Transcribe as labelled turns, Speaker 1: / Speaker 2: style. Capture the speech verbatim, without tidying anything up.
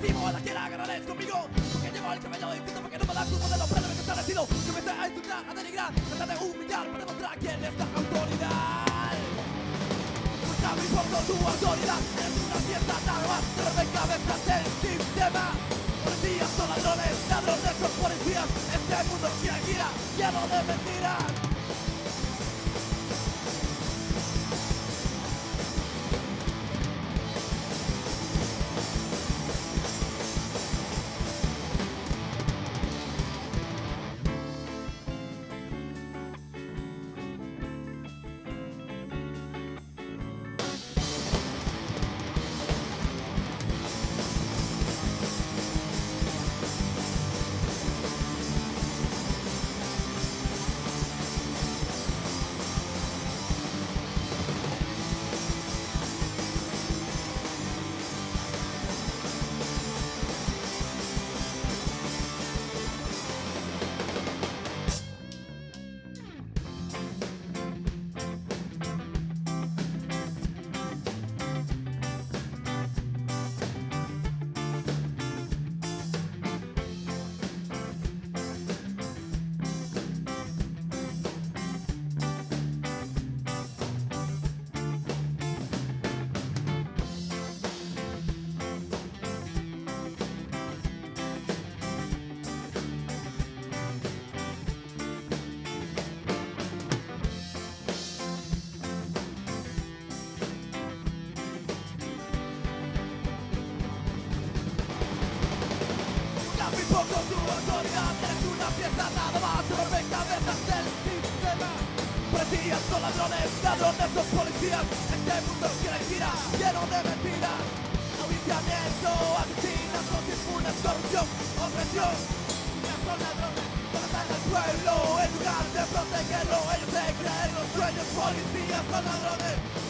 Speaker 1: objetivo, a la que la agarraréis conmigo. Porque llevo el cabello distinto, porque no me da tu modelo, pero me está decido. Que me esté a insultar, a denigrar, tratar de humillar, para demostrar quién es la autoridad. Pues no me importa tu autoridad, eres una pieza nada más de rompecabezas del sistema. Policías son ladrones, ladrones son policías. Este mundo gira, gira, lleno de mentiras. Con tu autoridad eres una pieza nada más de rompecabezas del sistema. Policías son ladrones, ladrones son policías. Este mundo gira y gira, lleno de mentiras. Audiciamiento, asesinatos, impunes, corrupción, opresión. Ya son ladrones, matan al pueblo en lugar de protegerlo. Ellos se creen los dueños, policías son ladrones.